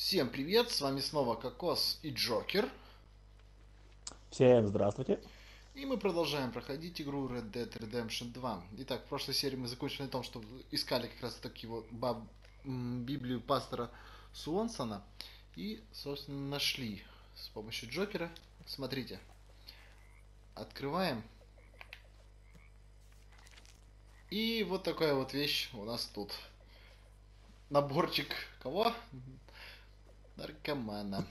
Всем привет, с вами снова Кокос и Джокер. Всем здравствуйте. И мы продолжаем проходить игру Red Dead Redemption 2. Итак, в прошлой серии мы закончили на том, что искали как раз таки вот Библию пастора Суонсона. И, собственно, нашли с помощью Джокера. Смотрите. Открываем. И вот такая вот вещь у нас тут. Наборчик кого? Наркомана.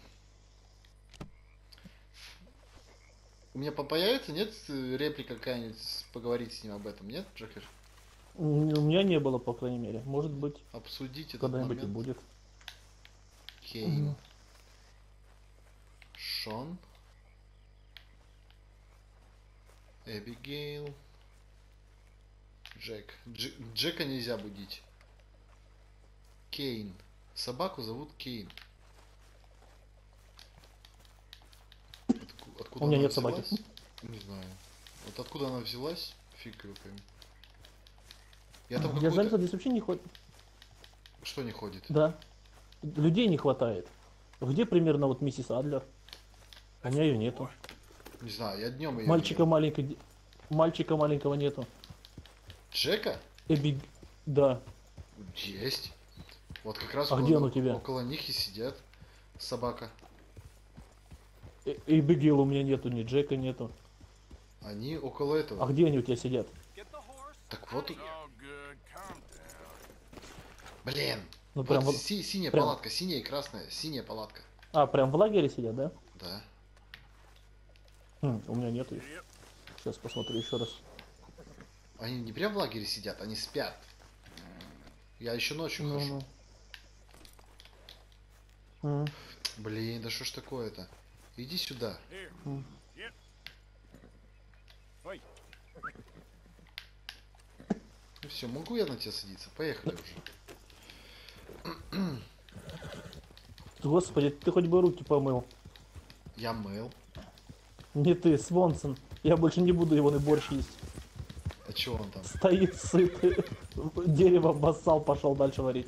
У меня появится, нет, реплика какая-нибудь, поговорить с ним об этом, нет, Джокер? У меня не было, по крайней мере. Может быть, Обсудить этот когда-нибудь и момент. будет. Кейн. Шон. Эбигейл. Джек. Джека нельзя будить. Кейн. Собаку зовут Кейн. Откуда У меня она нет собаки. взялась? Не знаю. Вот откуда она взялась? Фиг его пойми. Я там Я заметил, какую-то... здесь вообще не ходит. Что не ходит? Да. Людей не хватает. Где примерно вот миссис Адлер? У меня ее нету. Не знаю, я днем ее Мальчика видел. маленького, мальчика маленького нету. Джека? Эбби, да. Есть. Вот как раз А где он у тебя? около них и сидят. Собака. Эбигейл у меня нету, ни Джека нету. Они около этого. А где они у тебя сидят? Так вот. Блин. Ну Вот прям вот. синяя Прям. палатка, синяя и красная. Синяя палатка. А, прям в лагере сидят, да? Да. У меня нету их. Сейчас посмотрю еще раз. Они не прям в лагере сидят, они спят. Я еще ночью Ну, хожу. ну. Блин, да что ж такое-то? Иди сюда. Ну все, могу я на тебя садиться? Поехали уже. Господи, ты хоть бы руки помыл. Я мыл. Не ты, Свонсон. Я больше не буду его на борщ есть. А чё он там? Стоит сытый. Дерево обоссал, пошел дальше варить.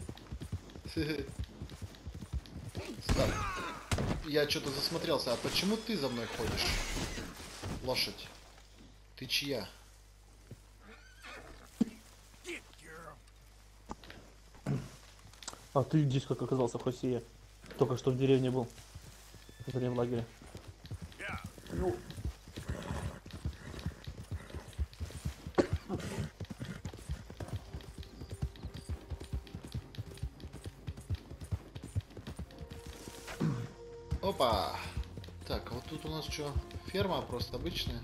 Стоп. Я что-то засмотрелся. А почему ты за мной ходишь? Лошадь. Ты чья? А ты здесь как оказался, Хосея? Только что в деревне был. Это не в лагере. Ну. Опа! Так, а вот тут у нас что? Ферма просто обычная.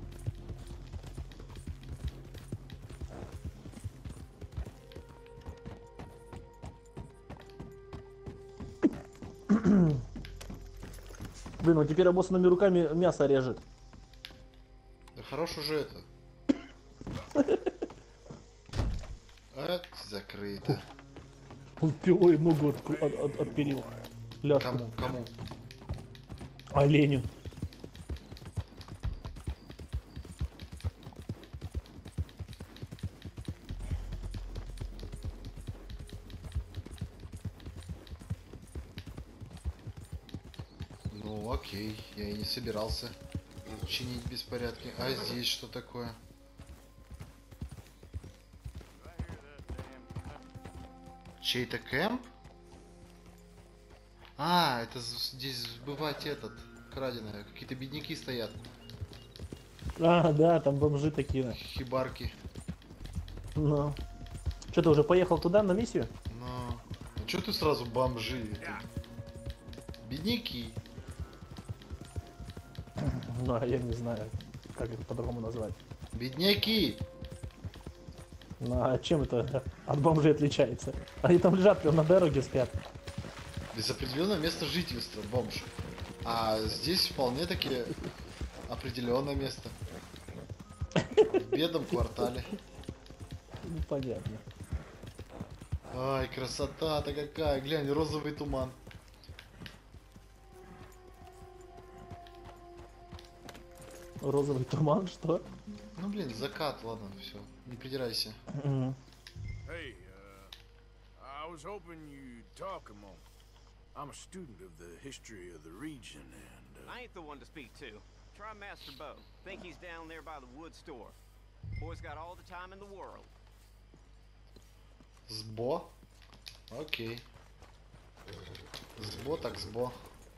Блин, он теперь обоссанными руками мясо режет. Да хорош уже это. Закрыто. Он пилой ногу отпилил. Ляжку. Кому? Кому? Оленю. Ну окей, я и не собирался чинить беспорядки. А здесь что такое? Чей-то кемп? А, это здесь сбывать этот, краденое. Какие-то бедняки стоят. А, да, там бомжи такие. Хибарки. Ну. Что, ты уже поехал туда на миссию? Но... А чё ты сразу бомжи? Бедняки. Ну, а я не знаю, как это по-другому назвать. Бедняки! Ну, а чем это от бомжей отличается? Они там лежат прям на дороге, спят. Без определенного места жительства, бомж. А здесь вполне таки определенное место. В бедном квартале. Ну, понятно. Ай, красота-то какая. Глянь, розовый туман. Розовый туман, что? Ну блин, закат, ладно, все. Не придирайся. Мгм. Hey, I was hoping you'd talk a moment. I'm a student of the history of the region, and I ain't the one to speak to. Try Master Bo. Think he's down there by the wood store. Boy's got all the time in the world. Сбо? Окей. Сбо так сбо.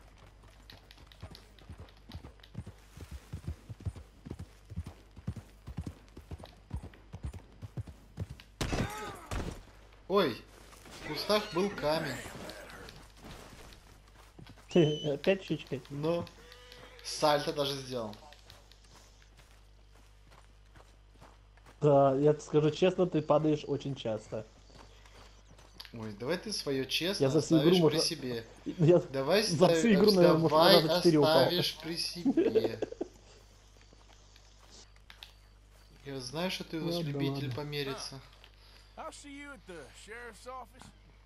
Ой, в кустах был камень. Опять чуть-чуть. Но сальто даже сделал. Да, я тебе скажу честно, ты падаешь очень часто. Ой, давай ты свое честно Я за всю оставишь игру при можно- себе. Я Давай за всю игру, наверное, может, давай раза 4 упал. оставишь при себе. Я знаю, что ты у вас Ладно, любитель ладно. помериться. I'll see you at the sheriff's office.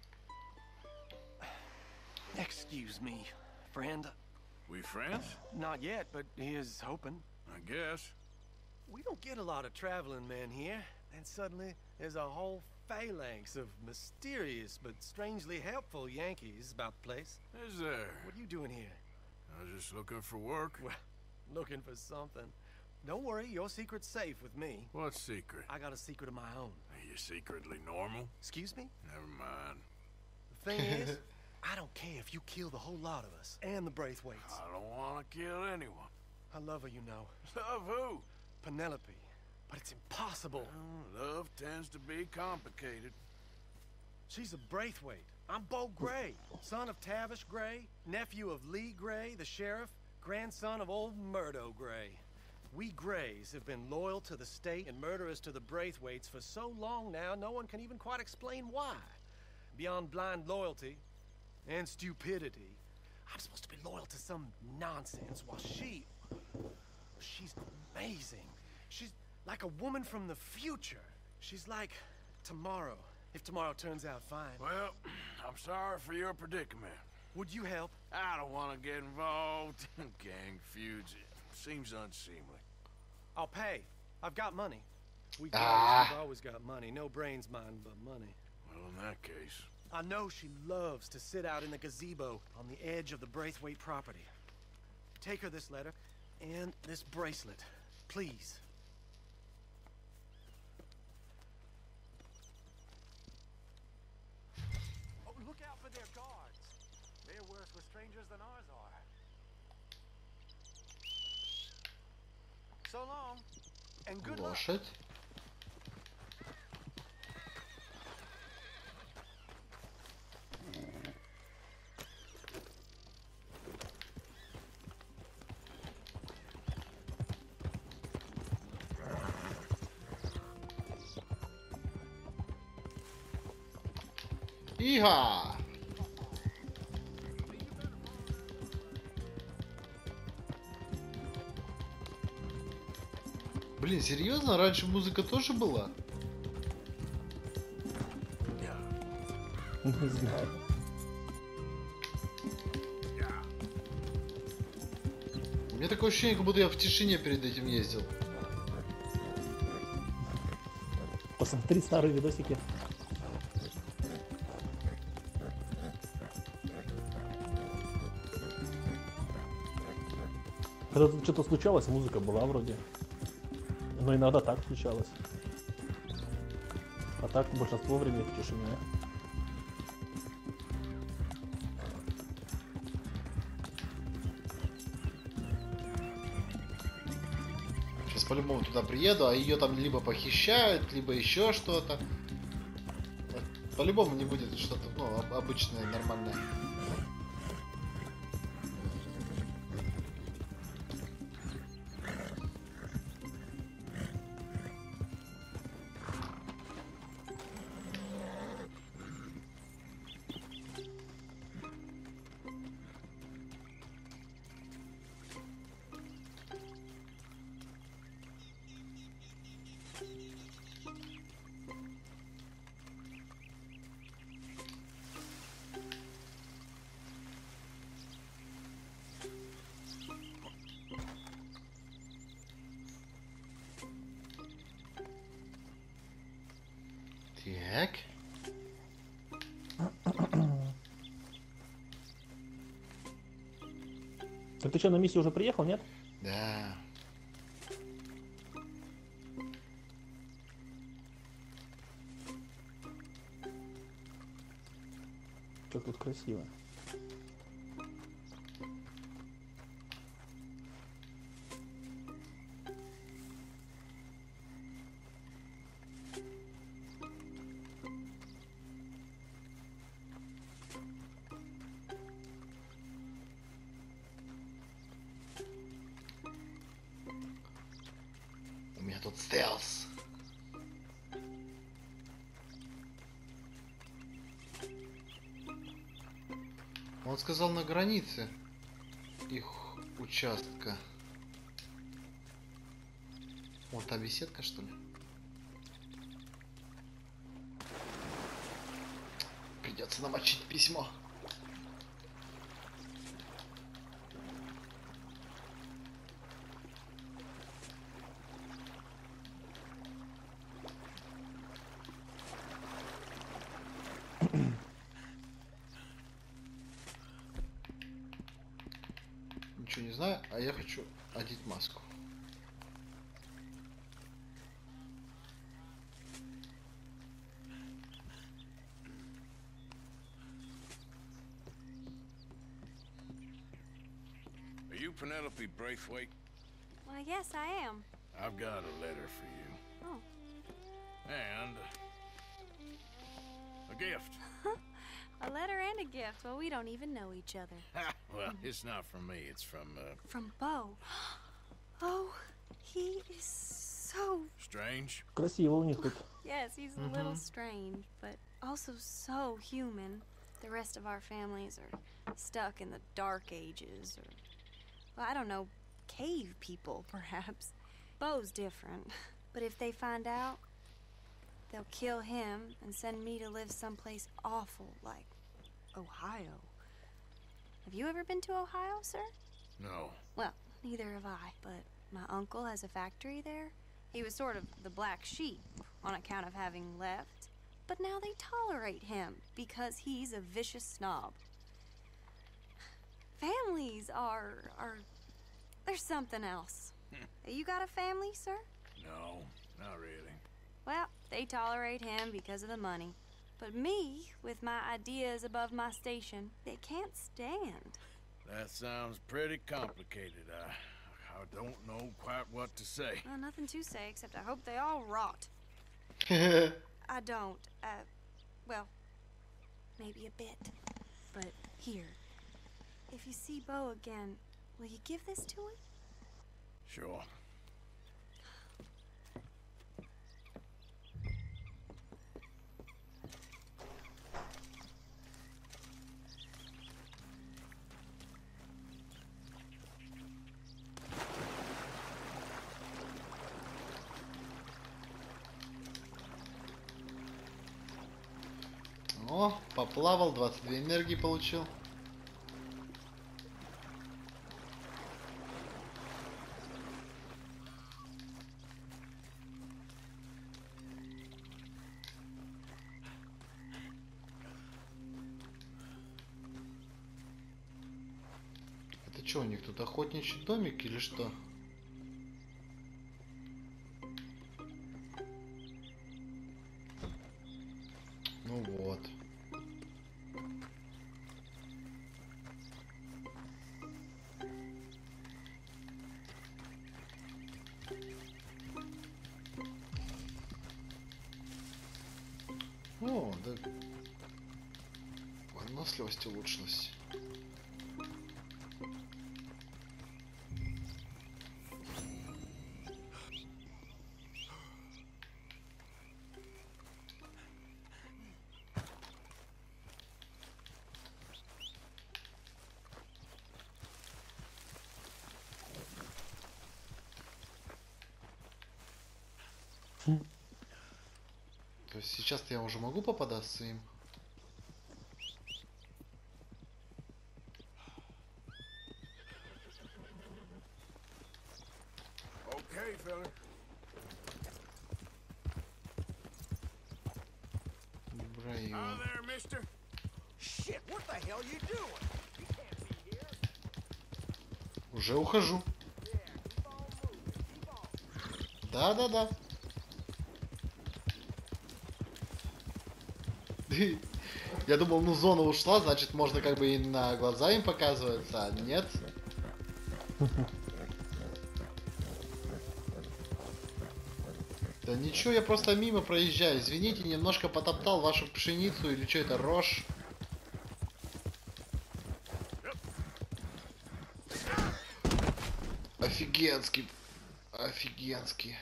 Excuse me, friend. We friends? Not yet, but here's hoping. I guess. We don't get a lot of traveling men here, and suddenly there's a whole phalanx of mysterious but strangely helpful Yankees about the place. Is there? What are you doing here? I was just looking for work. Well, looking for something. Don't worry, your secret's safe with me. What secret? I got a secret of my own. Are you secretly normal? Excuse me? Never mind. The thing is, I don't care if you kill the whole lot of us and the Braithwaites. I don't want to kill anyone. I love her, you know. Love who? Penelope. But it's impossible. Well, love tends to be complicated. She's a Braithwaite. I'm Bo Gray, son of Tavish Gray, nephew of Lee Gray, the sheriff, grandson of old Murdo Gray. We Grays have been loyal to the state and murderous to the Braithwaites for so long now, no one can even quite explain why. Beyond blind loyalty and stupidity, I'm supposed to be loyal to some nonsense while she's amazing. She's like a woman from the future. She's like tomorrow, if tomorrow turns out fine. Well, I'm sorry for your predicament. Would you help? I don't want to get involved in gang feuds. It seems unseemly. I'll pay. I've got money. We Grays, we've always got money. No brains, mine, but money. Well, in that case, I know she loves to sit out in the gazebo on the edge of the Braithwaite property. Take her this letter and this bracelet, please. Oh, look out for their guards. They're worse with strangers than ours are. So long, and good luck. Лошадь. Ига! Блин, серьезно? Раньше музыка тоже была? Не знаю. У меня такое ощущение, как будто я в тишине перед этим ездил. Посмотри старые видосики. Когда тут что-то случалось, музыка была вроде. Но иногда так включалась. А так большинство времени в тишине. Сейчас по-любому туда приеду, а ее там либо похищают, либо еще что-то. По-любому не будет что-то, ну, обычное, нормальное. Так. Так ты что, на миссию уже приехал, нет? Да. Как тут красиво. У меня тут стелс. Он сказал на границе их участка. Вот та беседка, что ли? Придется намочить письмо. Ничего не знаю, а я хочу одеть маску. Are you Penelope Braithwaite? Why, yes, I am. I've got a letter for you. Oh. And a gift. A letter and a gift. Well, we don't even know each other. Well, it's not from me. It's from, From Bo. Oh, he is so... Strange. Красиво у них тут. Yes, he's a little strange, but also so human. The rest of our families are stuck in the dark ages, or... Well, I don't know, cave people, perhaps. Bo's different. But if they find out, they'll kill him and send me to live someplace awful, like Ohio. Have you ever been to Ohio, sir? No. Well, neither have I, but my uncle has a factory there. He was sort of the black sheep on account of having left, but now they tolerate him because he's a vicious snob. Families are there's something else. You got a family, sir? No, not really. Well, they tolerate him because of the money. But me, with my ideas above my station, they can't stand. That sounds pretty complicated. I don't know quite what to say. Well, nothing to say except I hope they all rot. I don't. Well, maybe a bit. But here, if you see Bo again, will you give this to him? Sure. О, поплавал, 22 энергии получил. Это что, у них тут охотничий домик или что? Ну вот. О, да. Выносливость улучшилась. То есть сейчас я уже могу попадаться им? Okay, fella. Браю. Hi there, mister. Shit, what the hell you doing? You can't be here. Уже ухожу. Да-да-да. Я думал, ну зона ушла, значит можно как бы и на глаза им показывается, а нет. Да ничего, я просто мимо проезжаю. Извините, немножко потоптал вашу пшеницу или что это, рожь? Офигенский. Офигенский.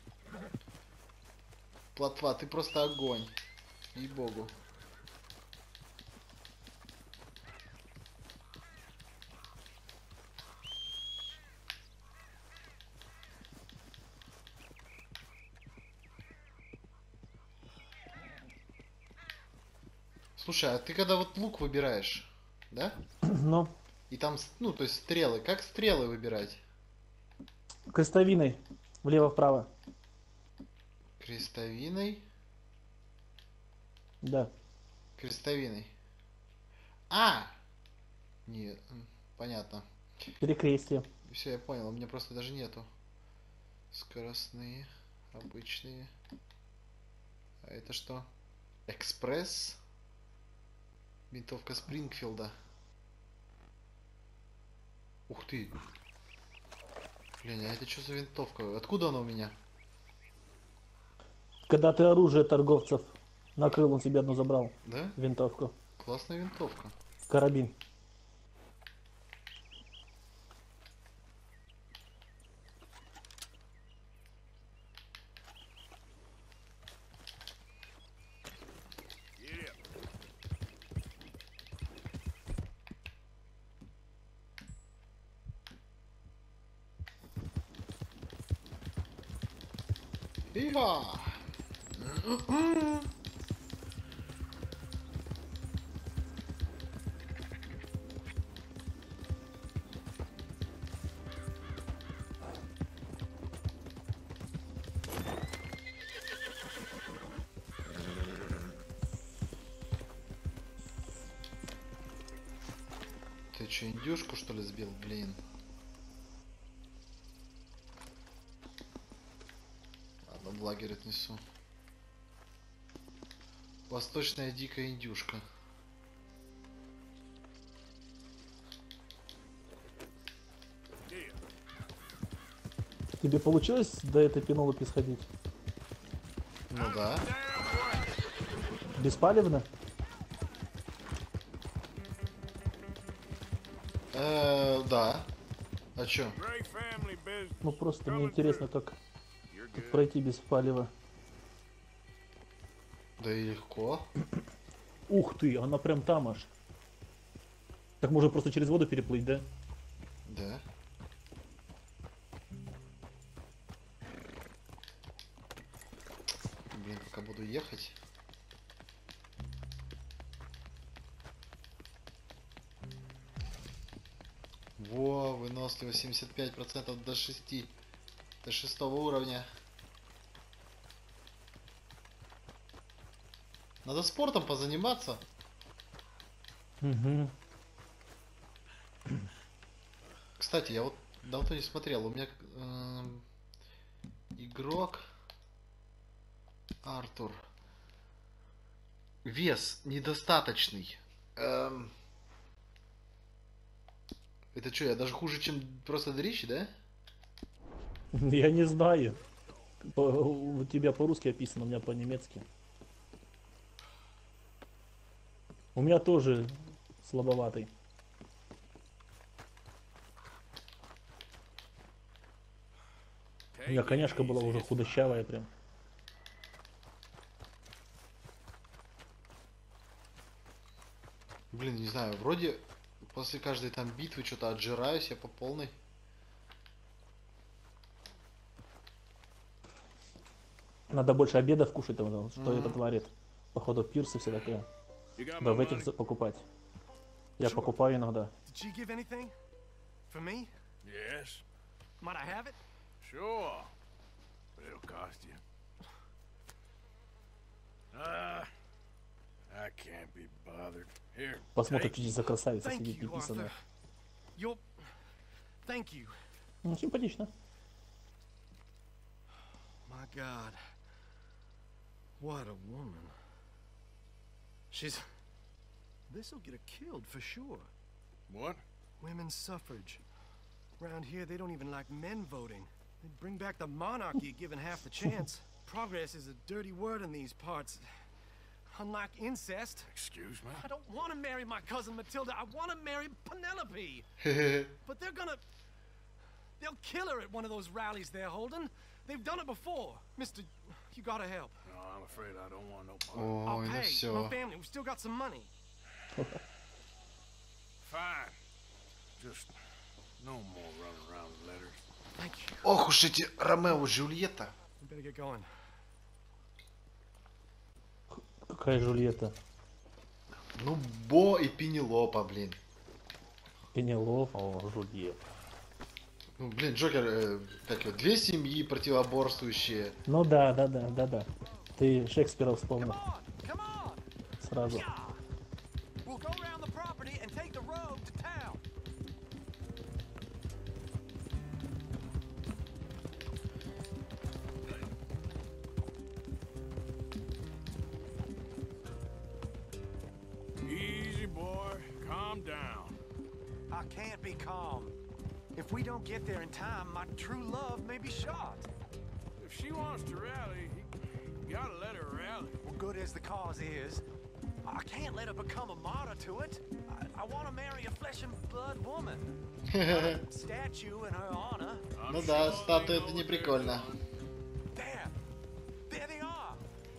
Плотва, ты просто огонь. Ей-богу. Слушай, а ты когда вот лук выбираешь, да? Ну, И там, ну, то есть стрелы, как стрелы выбирать? крестовиной. Влево-вправо. Крестовиной? Да. Крестовиной. А! Не, понятно. Перекрестие. Все, я понял, у меня просто даже нету. Скоростные, обычные. А это что? Экспресс? Винтовка Спрингфилда. Ух ты. Блин, а это что за винтовка? Откуда она у меня? Когда ты оружие торговцев накрыл, он себе одну забрал. Да? Винтовку. Классная винтовка. Карабин. Get up. Ига! Ты что, индюшку что ли сбил, блин? Ладно, в лагерь отнесу. Восточная дикая индюшка. Тебе получилось до этой пенолупи сходить? Ну да. Беспалевно? Да. А чё? Great family business. Ну просто мне интересно, как You're тут good. пройти без палева. Да и легко. Ух ты, она прям там аж. Так можно просто через воду переплыть, да? Да. Блин, пока буду ехать. Во, выносливость 75% до 6. До 6-го уровня. Надо спортом позаниматься. Угу. Кстати, я вот давно не смотрел. У меня игрок Артур. Вес недостаточный. Это что, я даже хуже, чем просто дрищ, да? Я не знаю. У тебя по-русски описано, у меня по-немецки. У меня тоже слабоватый. У меня коняшка была уже худощавая прям. Блин, не знаю, вроде после каждой там битвы что-то отжираюсь я по полной. Надо больше обедов кушать, там, что это творит. Походу пирсы все такое. You got Да, my в этих money? покупать. Я Sure. покупаю иногда. Did she give anything? For me? Yes. Might I have it? Sure. But it'll cost you. I can't be bothered. Here. Посмотрим, take что здесь за красавица Thank сидит you, неписанная. Arthur. You'll Thank you. Ну, симпатично. My God. What a woman. She's... This'll get her killed for sure. What? Women's suffrage. Around here, they don't even like men voting. They'd bring back the monarchy given half the chance. Progress is a dirty word in these parts. Unlike incest, Excuse me? I don't want to marry my cousin Matilda. I want to marry Penelope. But they're gonna... They'll kill her at one of those rallies they're holding. They've done it before. Mister, you gotta help. No, I'm afraid I don't want no part. I'll Ой, ну pay. My все. family, we still got some money. Fine. Just no more running around with letters. Thank you. Ох уж эти Ромео и Джульетта. We better get going. Какая Жульетта? Ну, Бо и Пенелопа, блин. Пенелопа, о, Жульетта. Ну, блин, Джокер, как его, две семьи противоборствующие. Ну да. Ты Шекспира вспомнил Come on! сразу. We'll go around the property and take the road to town. Easy, boy. Calm down. I can't be calm. If we don't get there in time, my true love may be shot. If she wants to rally, you gotta let her rally. Well, good as the cause is, I can't let her become a martyr to it. I want to marry a flesh and blood woman. Statue in her honor. I'm Ну да, sure статуя they это know не they're прикольно. There. There they are.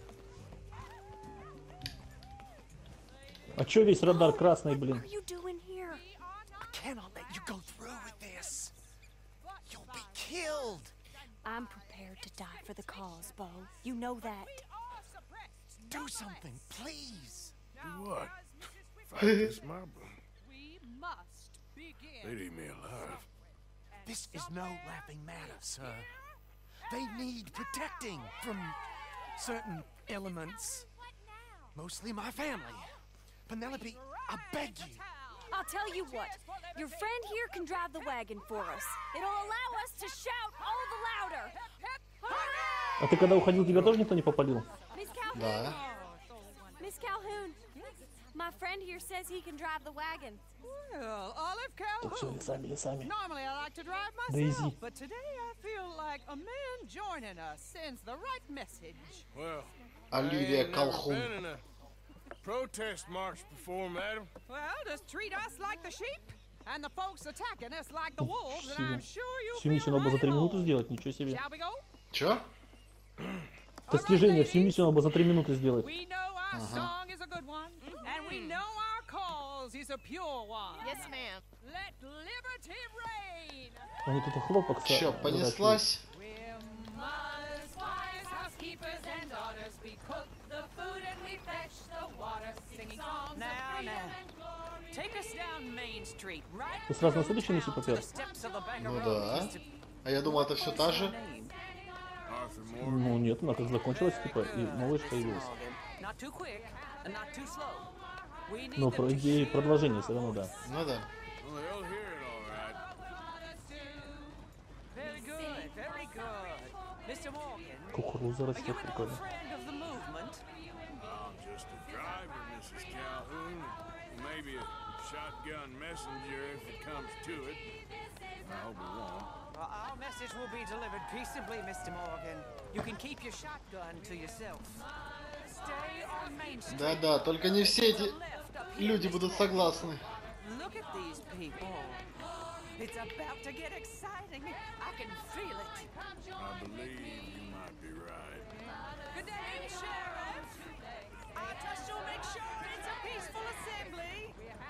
А чё весь радар красный, блин? What are you doing here? I cannot let you go through with this. You'll be killed. I'm prepared to die for the cause, Bo. You know that. Do something, please. Do what? Fight this mob? We must begin. They'd eat me alive. This is no laughing matter, sir. They need protecting from certain elements. Mostly my family. Penelope, I beg you. I'll tell you what. Your friend here can drive the wagon for us. It'll allow us to shout all the louder. А ты когда уходил, тебя тоже никто не попалил? Miss Calhoun. Да. Miss Calhoun. My friend here says he can drive the wagon. Well, Olive Так все, Calhoun. лесами. Normally I like to drive Daisy. myself, but today I feel like a man joining us sends the right message. Well, Оливия I ain't never Колхун. been in a protest march before, madam. Well, just treat us like the sheep, and the folks attacking us like the wolves, and Всю- I'm sure you'll Всю feel миссию надо было за right 3 at минуты home. сделать, ничего себе. Shall we go? Чё? Достижение, всю миссию надо было за 3 минуты сделать. We know our song is a good one, and we know our cause is a pure one. Yes, ma'am. Let liberty reign. Они тут и хлопок Чё, понеслась? We're mothers, wives, housekeepers, and daughters. We cook the food and we fetch the water, singing songs Now, of freedom now. and glory. Take us down Main Street, right Ты сразу на through следующую миссию town to попёр? the steps of the Ну Bangaroo. да. А я думал, это все та же. Arthur Moore. Ну нет, она как закончилась, типа, и малыш появился. Not too quick and not too slow. We need Но them по to идее hear. продолжение все равно, да. Ну да. Well, they'll hear it all right. Very good, very good. Mr. Morgan, Кукуруза are растет, you an old прикольно. friend of the movement? I'm just a driver, Mrs. Calhoun. Maybe a shotgun messenger if it comes to it. I hope it won't. Well, our message will be delivered peaceably, Mr. Morgan. You can keep your shotgun to yourself. Stay on Main Street. Да-да, только не все эти Left up here, люди Mr. будут Morgan. согласны. Look at these people. It's about to get exciting. I can feel it. I believe you might be right. Good day, Sheriff. I trust you'll make sure it's a peaceful assembly.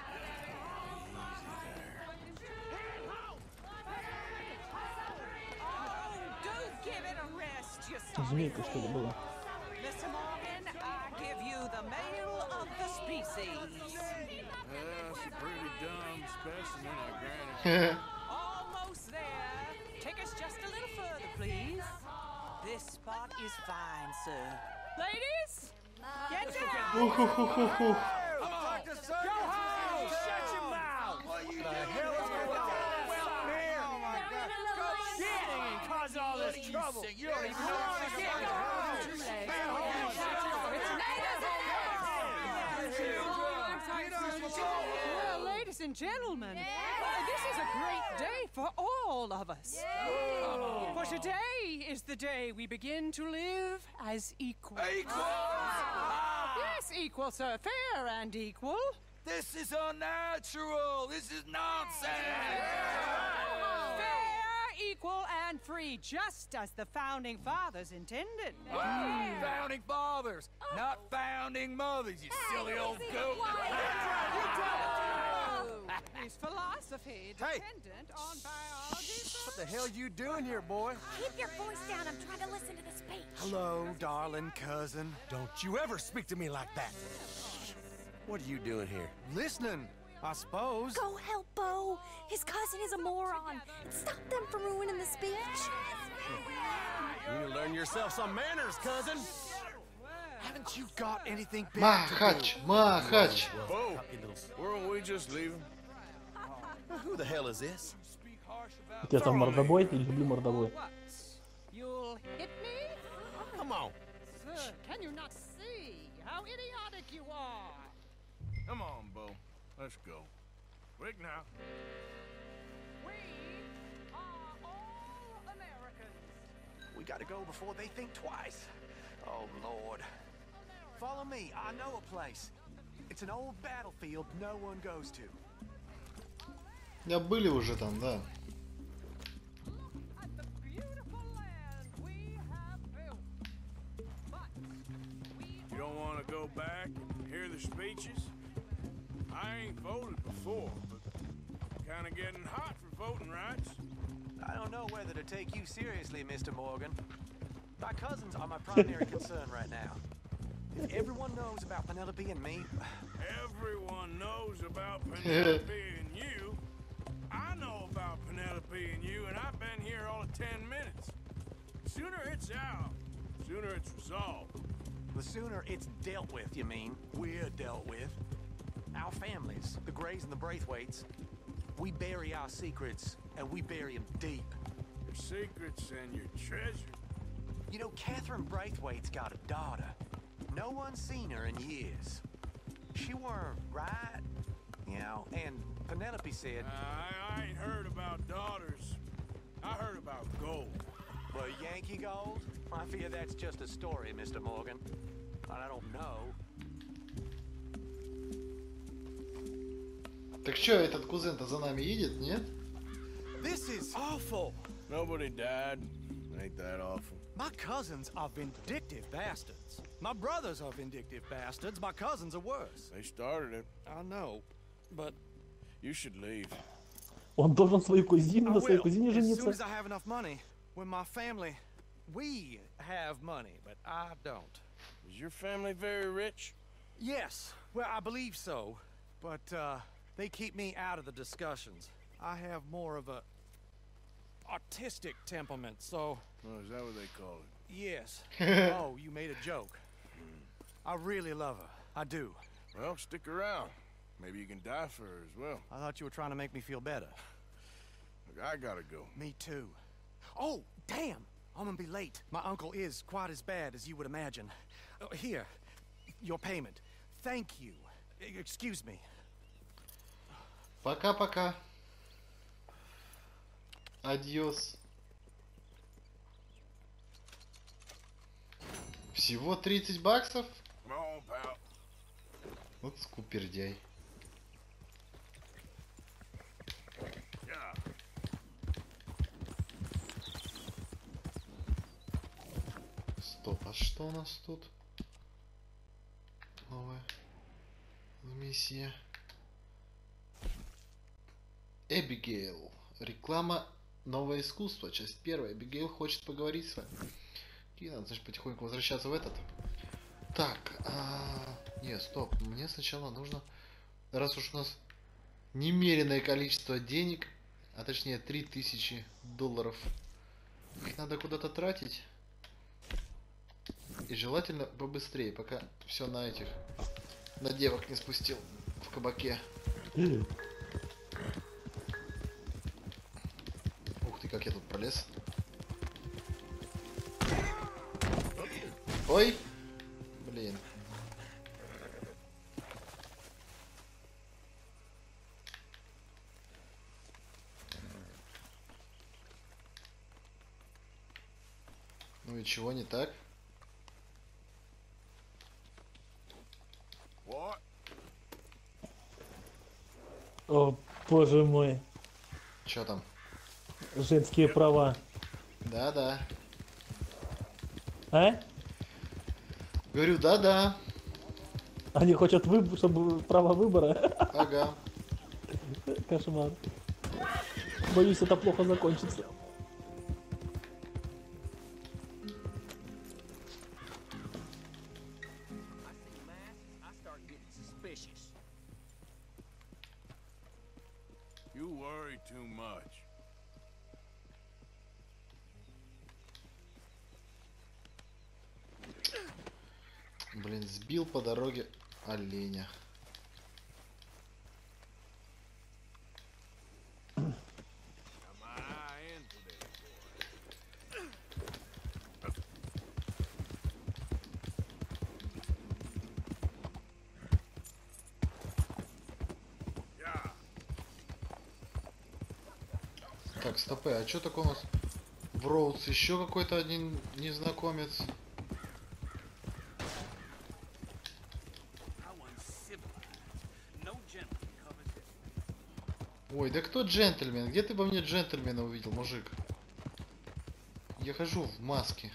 Oh, do give it a rest, you sorry Змейка, что ли, fool. была? Mr. Morgan, I give you the male of the species. That's a pretty dumb specimen, I grant it. Almost there. Take us just a little further, please. This spot is fine, sir. Ladies, get down. Уху-ху-ху-ху. Go home! Shut your mouth! What the hell is going on? Well, man! and cause all this trouble. You don't even know Well, ladies and gentlemen, this is a great day for all of us. For today is the day we begin to live as equals. Yes, equal, sir. Fair and equal. This is unnatural. This is nonsense. Fair, equal, and free, just as the founding fathers intended. Founding fathers, not founding mothers, you silly old goat. Is philosophy dependent on biology? What the hell you doing here, boy? Keep your voice down. I'm trying to listen to the speech. Hello, darling cousin. Don't you ever speak to me like that. What are you doing here? Listening, I suppose. Go help Bo. His cousin is a moron. And stop them from ruining the speech. You need to learn yourself some manners, cousin. Haven't you got anything better to Махач, Махач. Bo, weren't we just leaving? do? Who the hell is this? У тебя там мордобой? Я люблю мордобой. You'll hit me? Come on. Sir, can you not see how idiotic you are? Come on, Bo. Let's go. Quick now. We are all Americans. We gotta go before they think twice. Oh, Lord. Follow me. I know a place. It's an old battlefield no one goes to. Я были уже там, да. At the beautiful land we have built. But we You don't want to go back and hear the speeches? I ain't voted before, but kind of getting hot for voting rights. I don't know whether to take you seriously, Mr. Morgan. My cousins are my primary concern right now. If everyone knows about Penelope and me, Everyone knows about Penelope and you. I know about Penelope and you, and I've been here all of 10 minutes. Sooner it's out, sooner it's resolved. the sooner it's dealt with, you mean, we're dealt with. Our families, the Greys and the Braithwaites, we bury our secrets, and we bury them deep. Your secrets and your treasure. You know, Catherine Braithwaite's got a daughter. No one's seen her in years. She weren't right, you know, and Penelope said... I ain't heard about daughters. I heard about gold. But Yankee gold? I fear that's just a story, Mr. Morgan. I don't know. Так чё, этот кузен-то за нами едет, нет? This is awful. Nobody died. Ain't that awful. My cousins are vindictive bastards. My brothers are vindictive bastards. My cousins are worse. They started it. I know, but You should leave. Он должен свою кузину I на своей will, кузине as soon жениться. as I have enough money. When my family, we have money, but I don't. Is your family very rich? Yes, well, I believe so, but they keep me out of the discussions. I have more of a artistic temperament, so Oh, is that what they call it? yes. Oh, you made a joke. I really love her. I do. Well, stick around. Maybe you can die for her as well. I thought you were trying to make me feel better. Look, I gotta go. Me too. Oh, damn! I'm gonna be late. My uncle is quite as bad as you would imagine. Here, your payment. Thank you. Excuse me. Пока-пока. Адьос. Всего 30 баксов? Come on, pal. Вот скупердяй. Yeah. Стоп, а что у нас тут? Новая миссия. Эбигейл. Реклама «Новое искусство». Часть первая. Эбигейл хочет поговорить с вами. И надо, значит, потихоньку возвращаться в этот. Так, не, стоп. Мне сначала нужно, раз уж у нас немеренное количество денег, а точнее $3000, их надо куда-то тратить. И желательно побыстрее, пока все на этих, на девок не спустил в кабаке. Ух ты, как полез. Ой! Блин. Ну и чего не так? What? О, боже мой. Чё там? Женские права. Да-да. А? Говорю, да-да. Они хотят, чтобы право выбора. Ага. Кошмар. Боюсь, это плохо закончится. I see masks, I start getting suspicious. You worry too much. Блин, сбил по дороге оленя. Got my eye in today, boy. Yeah. Так, стопы, а чё такое у нас в Роудс? Еще какой-то один незнакомец. I want civilized. No gentleman covers it. Ой, да кто джентльмен? Где ты во мне джентльмена увидел, мужик? Я хожу в маске.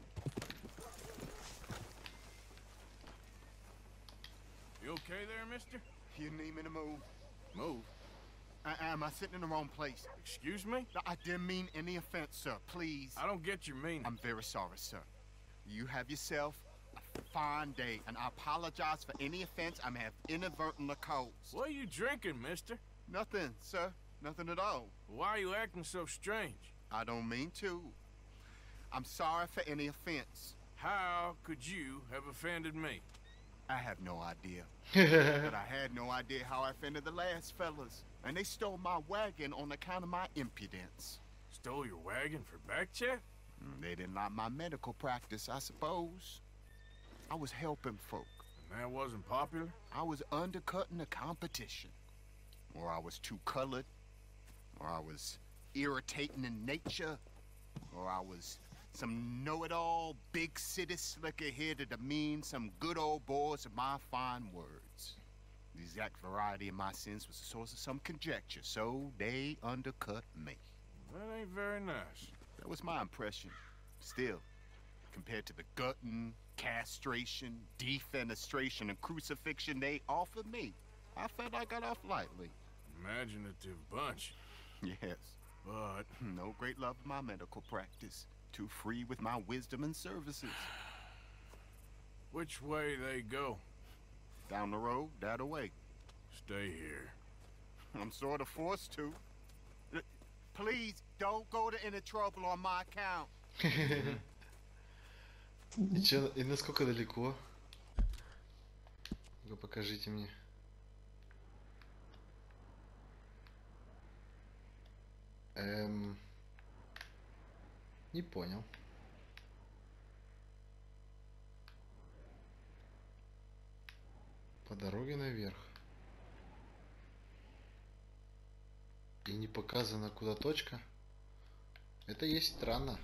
You okay there, mister? You need me to move? Move. Am I sitting in the wrong place? Excuse me? I didn't mean any offense, sir. Please. I don't get your meaning. I'm very sorry, sir. You have yourself a fine day, and I apologize for any offense I may have inadvertently caused. What are you drinking, mister? Nothing, sir. Nothing at all. Why are you acting so strange? I don't mean to. I'm sorry for any offense. How could you have offended me? I have no idea. But I had no idea how I offended the last fellas. And they stole my wagon on account of my impudence. Stole your wagon for back check? They didn't like my medical practice, I suppose. I was helping folk. And that wasn't popular? I was undercutting the competition. Or I was too colored. Or I was irritating in nature. Or I was some know-it-all, big city slicker here to demean some good old boys of my fine words. The exact variety of my sins was the source of some conjecture, so they undercut me. That ain't very nice. That was my impression. Still, compared to the gutting, castration, defenestration, and crucifixion they offered me, I felt I got off lightly. Imaginative bunch. Yes, But no great love of my medical practice. Too free with my wisdom and services. which way they go? Down the road, that away. Stay here. I'm sort of forced to. Please, don't go to any trouble on my account. И чё, и насколько далеко? Ну-ка, покажите мне. Не понял. По дороге наверх. И не показана куда точка. Это есть странно.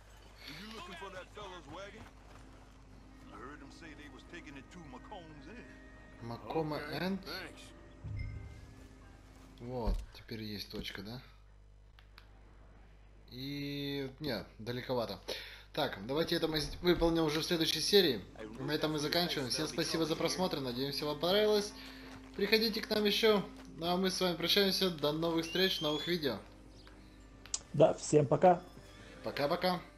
Макома Энд. Thanks. Вот, теперь есть точка, да? И... Нет, далековато. Так, давайте это мы выполним уже в следующей серии. На этом мы заканчиваем. Всем спасибо за просмотр. Надеемся, вам понравилось. Приходите к нам еще. Ну а мы с вами прощаемся. До новых встреч, новых видео. Да, всем пока. Пока-пока.